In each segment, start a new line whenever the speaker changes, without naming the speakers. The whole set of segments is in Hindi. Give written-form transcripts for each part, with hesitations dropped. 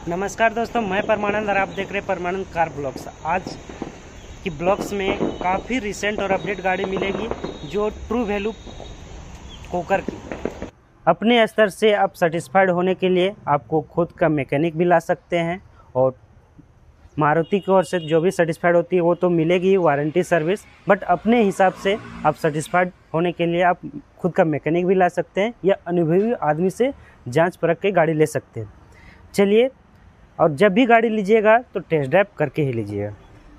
नमस्कार दोस्तों, मैं परमानंद और आप देख रहे हैं परमानंद कार ब्लॉग्स। आज की ब्लॉग्स में काफ़ी रिसेंट और अपडेट गाड़ी मिलेगी जो ट्रू वैल्यू कोकर की। अपने स्तर से आप सेटिस्फाइड होने के लिए आपको खुद का मैकेनिक भी ला सकते हैं और मारुति की ओर से जो भी सेटिस्फाइड होती है वो तो मिलेगी वारंटी सर्विस, बट अपने हिसाब से आप सेटिस्फाइड होने के लिए आप खुद का मैकेनिक भी ला सकते हैं या अनुभवी आदमी से जांच परख के गाड़ी ले सकते हैं। चलिए, और जब भी गाड़ी लीजिएगा तो टेस्ट ड्राइव करके ही लीजिएगा।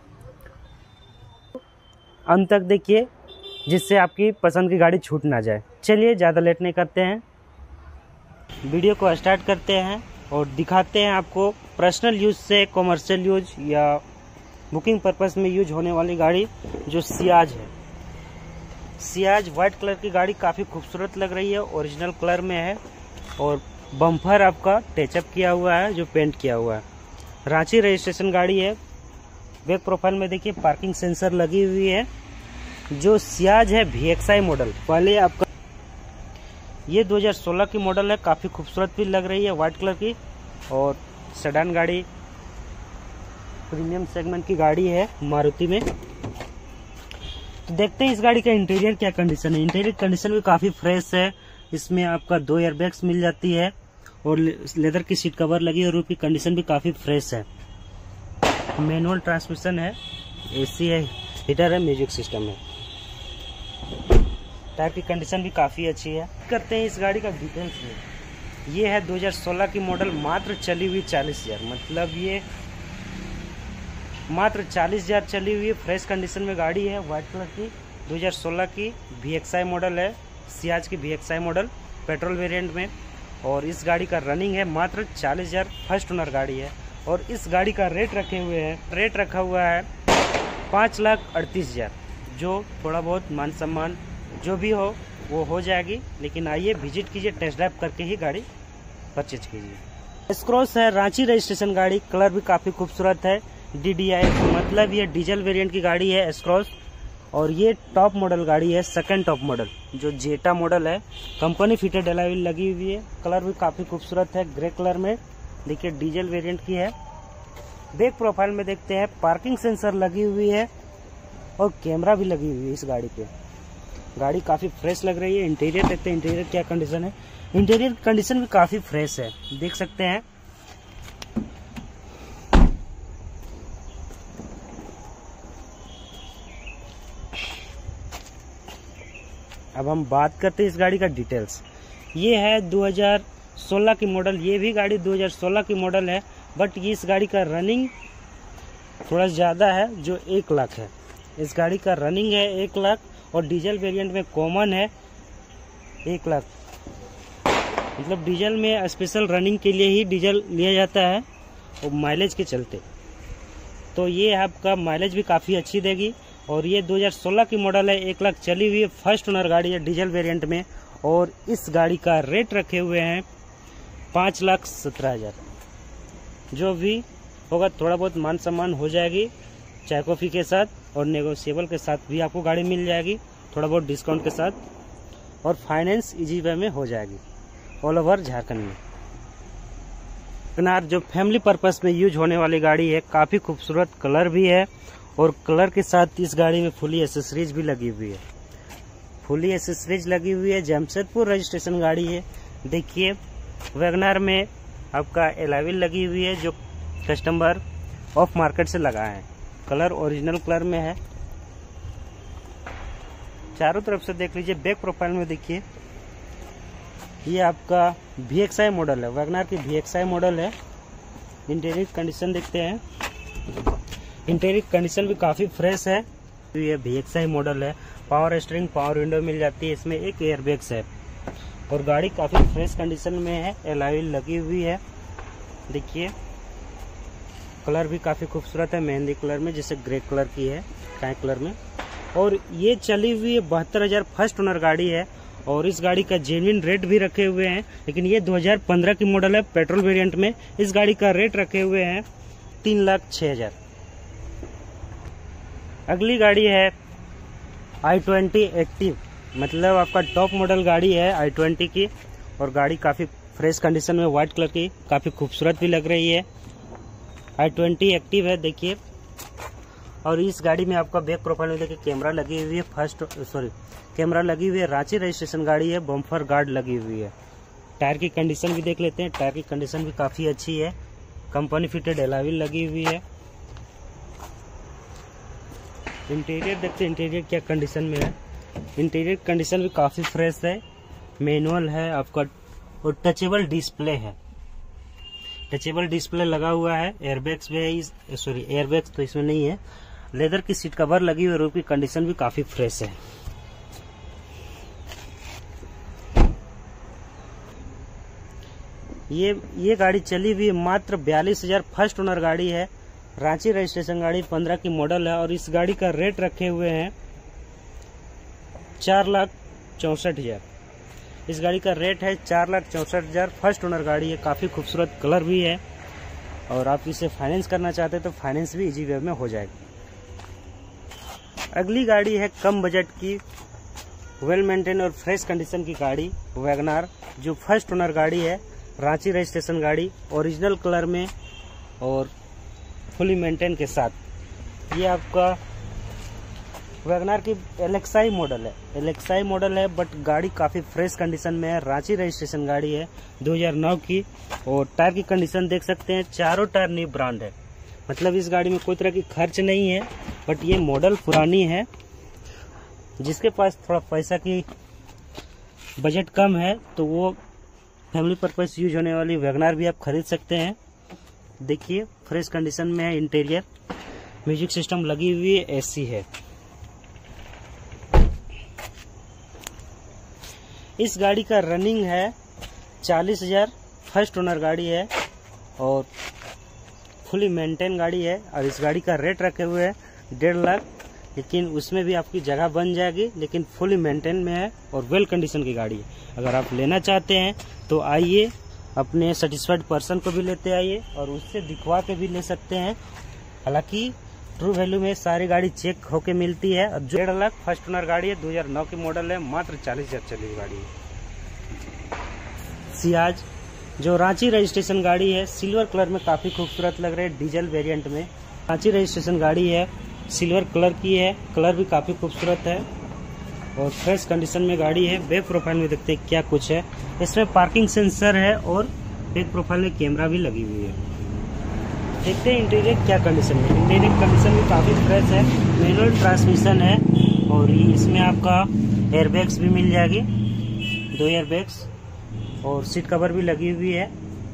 अंत तक देखिए जिससे आपकी पसंद की गाड़ी छूट ना जाए। चलिए, ज़्यादा लेट नहीं करते हैं, वीडियो को स्टार्ट करते हैं और दिखाते हैं आपको पर्सनल यूज से कॉमर्शियल यूज या बुकिंग पर्पस में यूज होने वाली गाड़ी जो सियाज है। सियाज वाइट कलर की गाड़ी काफ़ी खूबसूरत लग रही है, ओरिजिनल कलर में है और बम्पर आपका टचअप किया हुआ है जो पेंट किया हुआ है। रांची रजिस्ट्रेशन गाड़ी है। बैक प्रोफाइल में देखिए पार्किंग सेंसर लगी हुई है। जो सियाज है VXI मॉडल, पहले आपका ये 2016 की मॉडल है, काफ़ी खूबसूरत भी लग रही है वाइट कलर की और सेडान गाड़ी, प्रीमियम सेगमेंट की गाड़ी है मारुति में। तो देखते हैं इस गाड़ी का इंटीरियर क्या कंडीशन है। इंटीरियर कंडीशन भी काफ़ी फ्रेश है। इसमें आपका 2 एयरबैग्स मिल जाती है और लेदर की सीट कवर लगी है और उसकी कंडीशन भी काफ़ी फ्रेश है। मैनुअल ट्रांसमिशन है, AC है, हीटर है, म्यूजिक सिस्टम है। टायर की कंडीशन भी काफ़ी अच्छी है। करते हैं इस गाड़ी का डिटेल्स में। ये है 2016 की मॉडल, मात्र चली हुई 40,000, मतलब ये मात्र 40,000 चली हुई फ्रेश कंडीशन में गाड़ी है वाइट कलर की। 2016 की VXI मॉडल है, सियाज की VXI मॉडल पेट्रोल वेरिएंट में। और इस गाड़ी का रनिंग है मात्र 40,000, फर्स्ट ओनर गाड़ी है। और इस गाड़ी का रेट रखा हुआ है 5,38,000, जो थोड़ा बहुत मान सम्मान जो भी हो वो हो जाएगी। लेकिन आइए विजिट कीजिए, टेस्ट ड्राइव करके ही गाड़ी परचेज कीजिए। एस-क्रॉस है, रांची रजिस्ट्रेशन गाड़ी, कलर भी काफ़ी खूबसूरत है। DDI मतलब ये डीजल वेरिएंट की गाड़ी है एस-क्रॉस। और ये टॉप मॉडल गाड़ी है, सेकंड टॉप मॉडल जो जेटा मॉडल है। कंपनी फिटेड एलॉय व्हील लगी हुई है। कलर भी काफ़ी खूबसूरत है, ग्रे कलर में। देखिए डीजल वेरिएंट की है। बैक प्रोफाइल में देखते हैं पार्किंग सेंसर लगी हुई है और कैमरा भी लगी हुई है इस गाड़ी पे। गाड़ी काफ़ी फ्रेश लग रही है। इंटीरियर देखते हैं, इंटीरियर क्या कंडीशन है। इंटीरियर कंडीशन भी काफ़ी फ्रेश है, देख सकते हैं। अब हम बात करते हैं इस गाड़ी का डिटेल्स। ये है 2016 की मॉडल, ये भी गाड़ी 2016 की मॉडल है, बट ये इस गाड़ी का रनिंग थोड़ा ज़्यादा है जो 1 लाख है। इस गाड़ी का रनिंग है 1 लाख और डीजल वेरिएंट में कॉमन है 1 लाख। मतलब डीजल में स्पेशल रनिंग के लिए ही डीजल लिया जाता है और माइलेज के चलते। तो ये आपका माइलेज भी काफ़ी अच्छी देगी। और ये 2016 की मॉडल है, 1 लाख चली हुई है, फर्स्ट ओनर गाड़ी है डीजल वेरिएंट में। और इस गाड़ी का रेट रखे हुए हैं 5,17,000। जो भी होगा थोड़ा बहुत मान सम्मान हो जाएगी चाय कॉफ़ी के साथ और नेगोशिएबल के साथ भी आपको गाड़ी मिल जाएगी, थोड़ा बहुत डिस्काउंट के साथ। और फाइनेंस इजी वे में हो जाएगी ऑल ओवर झारखंड में। जो फैमिली पर्पस में यूज होने वाली गाड़ी है, काफ़ी खूबसूरत कलर भी है और कलर के साथ इस गाड़ी में फुली एसेसरीज भी लगी हुई है। फुली एसेसरीज लगी हुई है, जमशेदपुर रजिस्ट्रेशन गाड़ी है। देखिए वैगनर में आपका एलॉय व्हील लगी हुई है जो कस्टमर ऑफ मार्केट से लगा है। कलर ओरिजिनल कलर में है। चारों तरफ से देख लीजिए। बैक प्रोफाइल में देखिए, ये आपका VXI मॉडल है, वैगनर की VXI मॉडल है। इंटीरियर कंडीशन देखते हैं। इंटीरियर कंडीशन भी काफ़ी फ्रेश है। ये VXI मॉडल है। पावर स्टीयरिंग, पावर विंडो मिल जाती है। इसमें 1 एयरबैग्स है और गाड़ी काफ़ी फ्रेश कंडीशन में है। एलॉय व्हील लगी हुई है। देखिए कलर भी काफ़ी खूबसूरत है, मेहंदी कलर में, जैसे ग्रे कलर की है, काई कलर में। और ये चली हुई है 72,000, फर्स्ट ओनर गाड़ी है। और इस गाड़ी का जेन्युइन रेट भी रखे हुए हैं। लेकिन ये 2015 की मॉडल है, पेट्रोल वेरिएंट में। इस गाड़ी का रेट रखे हुए हैं 3,06,000। अगली गाड़ी है i20 एक्टिव, मतलब आपका टॉप मॉडल गाड़ी है i20 की। और गाड़ी काफ़ी फ्रेश कंडीशन में, व्हाइट कलर की, काफ़ी खूबसूरत भी लग रही है। i20 एक्टिव है देखिए। और इस गाड़ी में आपका बैक प्रोफाइल में देखिए कैमरा लगी हुई है, कैमरा लगी हुई है, रांची रजिस्ट्रेशन गाड़ी है, बम्पर गार्ड लगी हुई है। टायर की कंडीशन भी देख लेते हैं। टायर की कंडीशन भी काफ़ी अच्छी है, कंपनी फिटेड अलॉय व्हील लगी हुई है। इंटीरियर देखते हैं इंटीरियर क्या कंडीशन में है। इंटीरियर कंडीशन भी काफ़ी फ्रेश है, मैनुअल है आपका और टचेबल डिस्प्ले है। टचेबल डिस्प्ले लगा हुआ है, एयरबैग्स भी है, एयरबैग्स तो इसमें नहीं है। लेदर की सीट कवर लगी हुई है, रूफ की कंडीशन भी काफ़ी फ्रेश है। ये गाड़ी चली हुई मात्र 42,000, फर्स्ट ओनर गाड़ी है, रांची रजिस्ट्रेशन गाड़ी, 15 की मॉडल है। और इस गाड़ी का रेट रखे हुए हैं 4,64,000। इस गाड़ी का रेट है 4,64,000, फर्स्ट ओनर गाड़ी है, काफ़ी खूबसूरत कलर भी है। और आप इसे फाइनेंस करना चाहते हैं तो फाइनेंस भी इजी वे में हो जाएगी। अगली गाड़ी है कम बजट की, वेल मेंटेन और फ्रेश कंडीशन की गाड़ी वैगनार, जो फर्स्ट ओनर गाड़ी है, रांची रजिस्ट्रेशन गाड़ी, ओरिजिनल कलर में और फुली मेंटेन के साथ। ये आपका वैगनार की एलेक्साई मॉडल है, बट गाड़ी काफ़ी फ्रेश कंडीशन में है, रांची रजिस्ट्रेशन गाड़ी है, 2009 की। और टायर की कंडीशन देख सकते हैं, चारों टायर न्यू ब्रांड है, मतलब इस गाड़ी में कोई तरह की खर्च नहीं है। बट ये मॉडल पुरानी है, जिसके पास थोड़ा पैसा की बजट कम है तो वो फैमिली पर्पस यूज होने वाली वैगनार भी आप खरीद सकते हैं। देखिए फ्रेश कंडीशन में है, इंटीरियर, म्यूजिक सिस्टम लगी हुई है, एसी है। इस गाड़ी का रनिंग है 40,000, फर्स्ट ओनर गाड़ी है और फुली मेंटेन गाड़ी है। और इस गाड़ी का रेट रखे हुए हैं 1.5 लाख, लेकिन उसमें भी आपकी जगह बन जाएगी, लेकिन फुली मेंटेन में है और वेल कंडीशन की गाड़ी है। अगर आप लेना चाहते हैं तो आइए, अपने सेटिस्फाइड पर्सन को भी लेते आइए और उससे दिखवा के भी ले सकते हैं। हालांकि ट्रू वैल्यू में सारी गाड़ी चेक होके मिलती है। और 1.5 लाख, फर्स्ट ओनर गाड़ी है, 2009 की मॉडल है, मात्र 40,000 चली गाड़ी है। सियाज, जो रांची रजिस्ट्रेशन गाड़ी है, सिल्वर कलर में काफ़ी खूबसूरत लग रही है, डीजल वेरिएंट में। रांची रजिस्ट्रेशन गाड़ी है, सिल्वर कलर की है, कलर भी काफ़ी खूबसूरत है और फ्रेश कंडीशन में गाड़ी है। बैक प्रोफाइल में देखते हैं क्या कुछ है। इसमें पार्किंग सेंसर है और बैक प्रोफाइल में कैमरा भी लगी हुई है। देखते हैं इंटीरियर क्या कंडीशन है। इंटीरियर कंडीशन भी काफ़ी फ्रेश है, मैनुअल ट्रांसमिशन है और इसमें आपका एयरबैग्स भी मिल जाएगी, 2 एयरबैग्स, और सीट कवर भी लगी हुई है।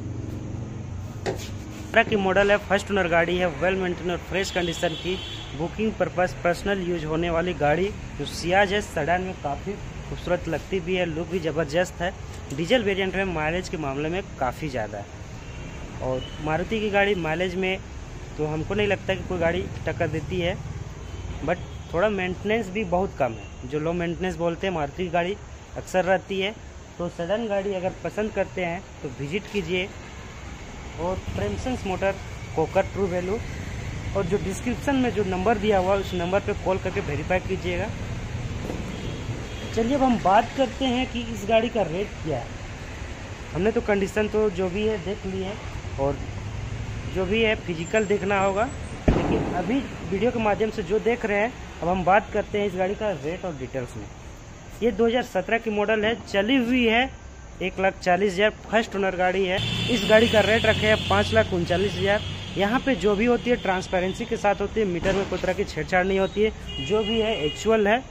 15 की मॉडल है, फर्स्ट ओनर गाड़ी है, वेल मेंटेन और फ्रेश कंडीशन की, बुकिंग पर्पस पर्सनल यूज होने वाली गाड़ी। जो सियाज है, सेडान में काफ़ी खूबसूरत लगती भी है, लुक भी ज़बरदस्त है। डीजल वेरिएंट में माइलेज के मामले में काफ़ी ज़्यादा है और मारुति की गाड़ी माइलेज में तो हमको नहीं लगता कि कोई गाड़ी टक्कर देती है, बट थोड़ा मेंटेनेंस भी बहुत कम है। जो लो मेंटेनेंस बोलते हैं मारुति की गाड़ी अक्सर रहती है। तो सेडान गाड़ी अगर पसंद करते हैं तो विजिट कीजिए। और Premsons motor, Kokar, true value, और जो डिस्क्रिप्शन में जो नंबर दिया हुआ है उस नंबर पे कॉल करके वेरीफाई कीजिएगा। चलिए अब हम बात करते हैं कि इस गाड़ी का रेट क्या है। हमने तो कंडीशन तो जो भी है देख ली है और जो भी है फिजिकल देखना होगा, लेकिन अभी वीडियो के माध्यम से जो देख रहे हैं, अब हम बात करते हैं इस गाड़ी का रेट और डिटेल्स में। ये 2017 की मॉडल है, चली हुई है 1,40,000, फर्स्ट ओनर गाड़ी है। इस गाड़ी का रेट रखे है 5,39,000। यहाँ पे जो भी होती है ट्रांसपेरेंसी के साथ होती है, मीटर में कोई तरह की छेड़छाड़ नहीं होती है। जो भी है एक्चुअल है,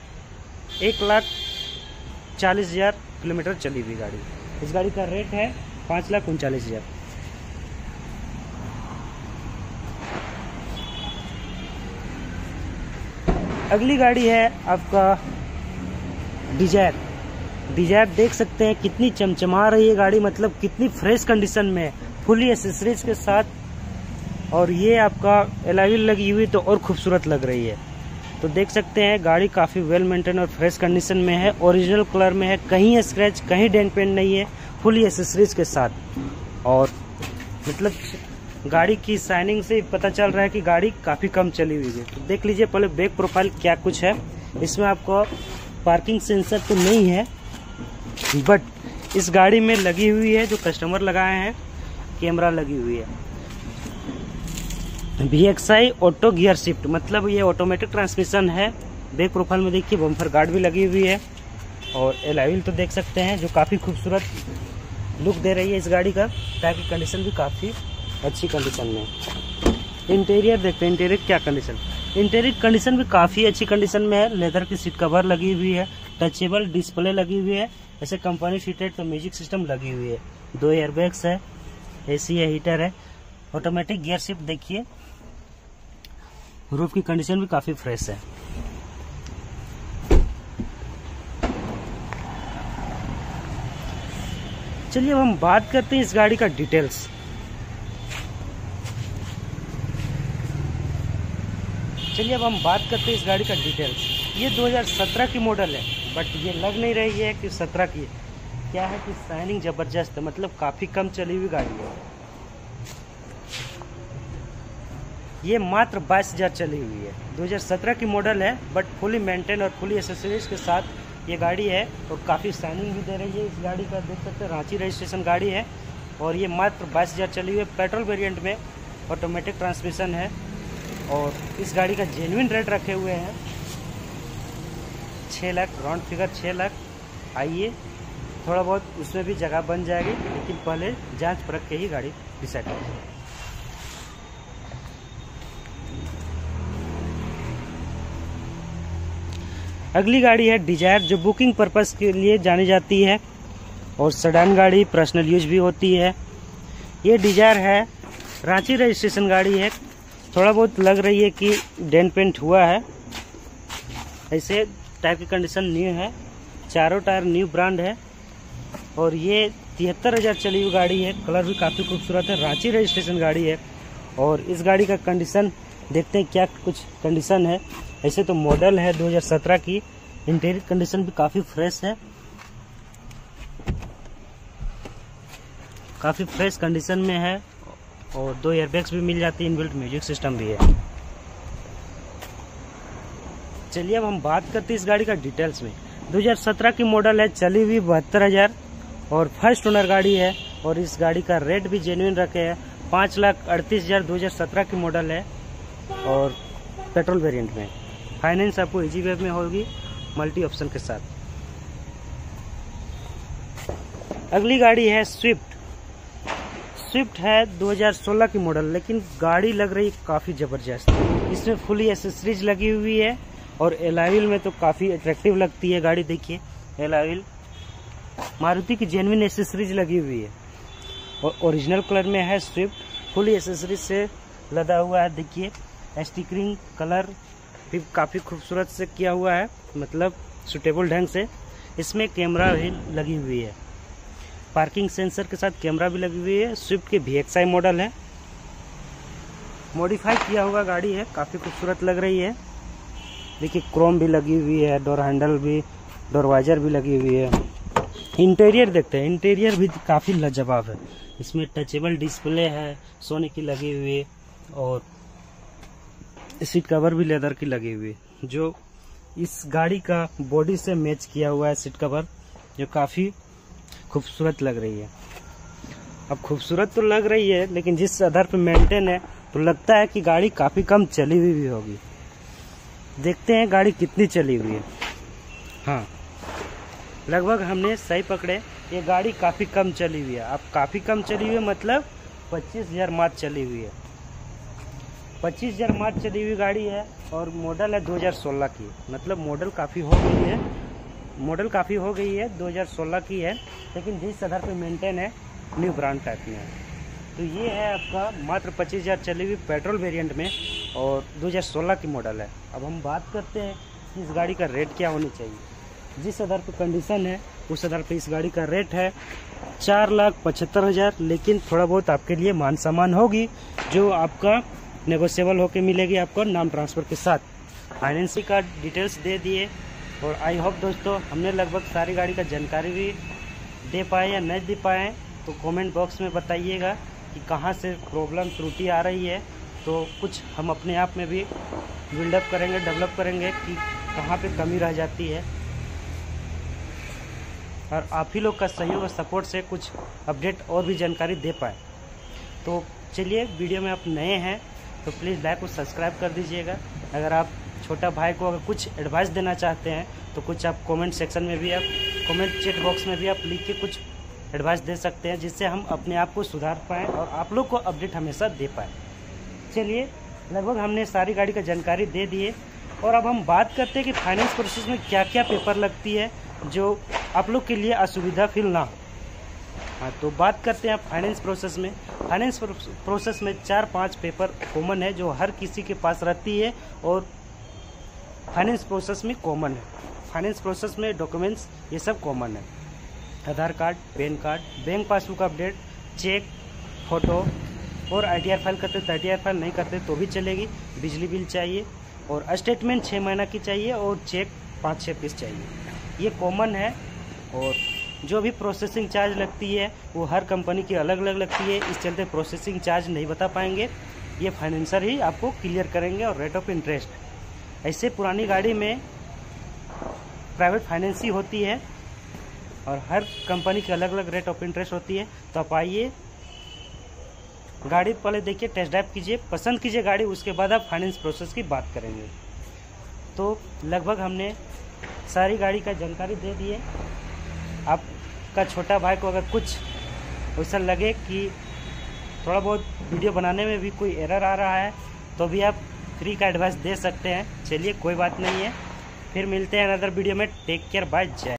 1,40,000 किलोमीटर चली हुई गाड़ी। इस गाड़ी का रेट है 5,39,000। अगली गाड़ी है आपका डिजायर। डिजायर देख सकते हैं कितनी चमचमा रही है गाड़ी, मतलब कितनी फ्रेश कंडीशन में है, फुली एसेसरीज के साथ। और ये आपका अलॉय व्हील लगी हुई तो और खूबसूरत लग रही है। तो देख सकते हैं गाड़ी काफ़ी वेल मेंटेन और फ्रेश कंडीशन में है, ओरिजिनल कलर में है, कहीं स्क्रैच कहीं डेंट पेंट नहीं है, फुली एसेसरीज के साथ। और मतलब गाड़ी की शाइनिंग से पता चल रहा है कि गाड़ी काफ़ी कम चली हुई है। तो देख लीजिए पहले बैक प्रोफाइल क्या कुछ है। इसमें आपको पार्किंग सेंसर तो नहीं है, बट इस गाड़ी में लगी हुई है, जो कस्टमर लगाए हैं, कैमरा लगी हुई है। VXI ऑटो गियर शिफ्ट, मतलब ये ऑटोमेटिक ट्रांसमिशन है। बैक प्रोफाइल में देखिए बम्पर गार्ड भी लगी हुई है और एलॉय व्हील तो देख सकते हैं जो काफ़ी खूबसूरत लुक दे रही है इस गाड़ी का। टायर की कंडीशन भी काफ़ी अच्छी कंडीशन में। इंटीरियर देखते हैं, इंटीरियर क्या कंडीशन। इंटीरियर कंडीशन भी काफ़ी अच्छी कंडीशन में है। लेदर की सीट कवर लगी हुई है, टचेबल डिस्प्ले लगी हुई है, ऐसे कंपनी सीटेड तो म्यूजिक सिस्टम लगी हुई है, 2 एयरबैग्स है, AC है, हीटर है, ऑटोमेटिक गियर शिफ्ट देखिए। रूफ की कंडीशन भी काफ़ी फ्रेश है। चलिए अब हम बात करते हैं इस गाड़ी का डिटेल्स। चलिए अब हम बात करते हैं इस गाड़ी का डिटेल्स। ये 2017 की मॉडल है, बट ये लग नहीं रही है कि 17 की है। क्या है कि शाइनिंग ज़बरदस्त है, मतलब काफ़ी कम चली हुई गाड़ी है। ये मात्र 22,000 चली हुई है। 2017 की मॉडल है, बट फुली मेंटेन और फुली एसेसरीज के साथ ये गाड़ी है और काफ़ी शाइनिंग भी दे रही है। इस गाड़ी का देख सकते हैं रांची रजिस्ट्रेशन गाड़ी है और ये मात्र 22,000 चली हुई है। पेट्रोल वेरिएंट में ऑटोमेटिक ट्रांसमिशन है और इस गाड़ी का जेन्युइन रेट रखे हुए हैं 6 लाख, राउंड फिगर 6 लाख। आइए थोड़ा बहुत उसमें भी जगह बन जाएगी, लेकिन पहले जांच परख के ही गाड़ी डिसाइड करें। अगली गाड़ी है डिजायर, जो बुकिंग पर्पस के लिए जानी जाती है और सेडान गाड़ी, पर्सनल यूज भी होती है। ये डिजायर है, रांची रजिस्ट्रेशन गाड़ी है। थोड़ा बहुत लग रही है कि डेंट पेंट हुआ है। ऐसे टायर की कंडीशन न्यू है, चारों टायर न्यू ब्रांड है और ये 73,000 चली हुई गाड़ी है। कलर भी काफ़ी खूबसूरत है, रांची रजिस्ट्रेशन गाड़ी है। और इस गाड़ी का कंडीशन देखते हैं क्या कुछ कंडीशन है। ऐसे तो मॉडल है 2017 की। इंटीरियर कंडीशन भी काफ़ी फ्रेश है, काफ़ी फ्रेश कंडीशन में है और 2 एयरबैग्स भी मिल जाती है, इनबिल्ट म्यूजिक सिस्टम भी है। चलिए अब हम बात करते हैं इस गाड़ी का डिटेल्स में। 2017 की मॉडल है, चली हुई 72,000 और फर्स्ट ओनर गाड़ी है और इस गाड़ी का रेट भी जेन्युइन रखे हैं 5,38,000। 2017 की मॉडल है और पेट्रोल वेरिएंट में। फाइनेंस आपको इजी वेब में होगी, मल्टी ऑप्शन के साथ। अगली गाड़ी है स्विफ्ट। स्विफ्ट है 2016 की मॉडल, लेकिन गाड़ी लग रही काफ़ी ज़बरदस्त। इसमें फुली एसेसरीज लगी हुई है और एलॉय व्हील में तो काफ़ी अट्रैक्टिव लगती है गाड़ी। देखिए एलॉय व्हील मारुति की जेन्युइन एसेसरीज लगी हुई है और ओरिजिनल कलर में है स्विफ्ट। फुली एसेसरीज से लदा हुआ है। देखिए स्टिकरिंग कलर भी काफ़ी खूबसूरत से किया हुआ है, मतलब सुटेबल ढंग से। इसमें कैमरा भी लगी हुई है, पार्किंग सेंसर के साथ कैमरा भी लगी हुई है। स्विफ्ट की VXI मॉडल है, मॉडिफाई किया हुआ गाड़ी है, काफ़ी खूबसूरत लग रही है। देखिए क्रोम भी लगी हुई है, डोर हैंडल भी, डोर वाइजर भी लगी हुई है। इंटीरियर देखते हैं, इंटीरियर भी काफ़ी लाजवाब है। इसमें टचेबल डिस्प्ले है, सोने की लगी हुई है और सीट कवर भी लेदर की लगी हुई है, जो इस गाड़ी का बॉडी से मैच किया हुआ है सीट कवर, जो काफ़ी खूबसूरत लग रही है। अब खूबसूरत तो लग रही है, लेकिन जिस आधार पर मेंटेन है तो लगता है कि गाड़ी काफ़ी कम चली हुई भी होगी। देखते हैं गाड़ी कितनी चली हुई है। हाँ, लगभग हमने सही पकड़े, ये गाड़ी काफ़ी कम चली हुई है। अब काफ़ी कम चली हुई है मतलब 25,000 मात्र चली हुई है। 25,000 मात्र चली हुई गाड़ी है और मॉडल है 2016 की, मतलब मॉडल काफ़ी हो गई है। मॉडल काफ़ी हो गई है, 2016 की है, लेकिन जिस आधार पे मेंटेन है न्यू ब्रांड टाइप में है। तो ये है आपका मात्र 25,000 चली हुई पेट्रोल वेरिएंट में और 2016 की मॉडल है। अब हम बात करते हैं कि इस गाड़ी का रेट क्या होनी चाहिए। जिस आधार पर कंडीशन है उस आधार पर इस गाड़ी का रेट है 4,75,000, लेकिन थोड़ा बहुत आपके लिए मान सम्मान होगी, जो आपका नेगोशिएबल होके मिलेगी आपको नाम ट्रांसफ़र के साथ। फाइनेंसिंग का डिटेल्स दे दिए और आई होप दोस्तों हमने लगभग सारी गाड़ी का जानकारी भी दे पाए या नहीं दे पाए, तो कमेंट बॉक्स में बताइएगा कि कहाँ से प्रॉब्लम त्रुटि आ रही है। तो कुछ हम अपने आप में भी बिल्डअप करेंगे, डेवलप करेंगे कि कहाँ पे कमी रह जाती है, और आप ही लोग का सहयोग और सपोर्ट से कुछ अपडेट और भी जानकारी दे पाए। तो चलिए, वीडियो में आप नए हैं तो प्लीज़ लाइक और सब्सक्राइब कर दीजिएगा। अगर आप छोटा भाई को अगर कुछ एडवाइस देना चाहते हैं तो कुछ आप कमेंट सेक्शन में भी, आप कमेंट चैट बॉक्स में भी आप लिख के कुछ एडवाइस दे सकते हैं, जिससे हम अपने आप को सुधार पाएँ और आप लोग को अपडेट हमेशा दे पाएँ। चलिए, लगभग हमने सारी गाड़ी का जानकारी दे दी है और अब हम बात करते हैं कि फाइनेंस प्रोसेस में क्या क्या पेपर लगती है जो आप लोग के लिए असुविधा फील ना हो। हाँ, तो बात करते हैं फाइनेंस प्रोसेस में। फाइनेंस प्रोसेस में 4-5 पेपर कॉमन है जो हर किसी के पास रहती है और फाइनेंस प्रोसेस में कॉमन है। फाइनेंस प्रोसेस में डॉक्यूमेंट्स ये सब कॉमन है। Aadhaar card, PAN card, bank passbook update, cheque, photo और ITR फाइल करते तो ITR फाइल, नहीं करते तो भी चलेगी। बिजली बिल चाहिए और स्टेटमेंट 6 महीना की चाहिए और चेक 5-6 पीस चाहिए। ये कॉमन है। और जो भी प्रोसेसिंग चार्ज लगती है वो हर कंपनी की अलग अलग लगती है, इस चलते प्रोसेसिंग चार्ज नहीं बता पाएंगे, ये फाइनेंसर ही आपको क्लियर करेंगे। और रेट ऑफ इंटरेस्ट, ऐसे पुरानी गाड़ी में प्राइवेट फाइनेंस ही होती है और हर कंपनी की अलग अलग रेट ऑफ इंटरेस्ट होती है। तो आप आइए, गाड़ी पहले देखिए, टेस्ट ड्राइव कीजिए, पसंद कीजिए गाड़ी, उसके बाद आप फाइनेंस प्रोसेस की बात करेंगे। तो लगभग हमने सारी गाड़ी का जानकारी दे दी है। आपका छोटा भाई को अगर कुछ ऐसा लगे कि थोड़ा बहुत वीडियो बनाने में भी कोई एरर आ रहा है तो भी आप फ्री का एडवाइस दे सकते हैं। चलिए, कोई बात नहीं है, फिर मिलते हैं अनदर वीडियो में। टेक केयर, बाय, जय।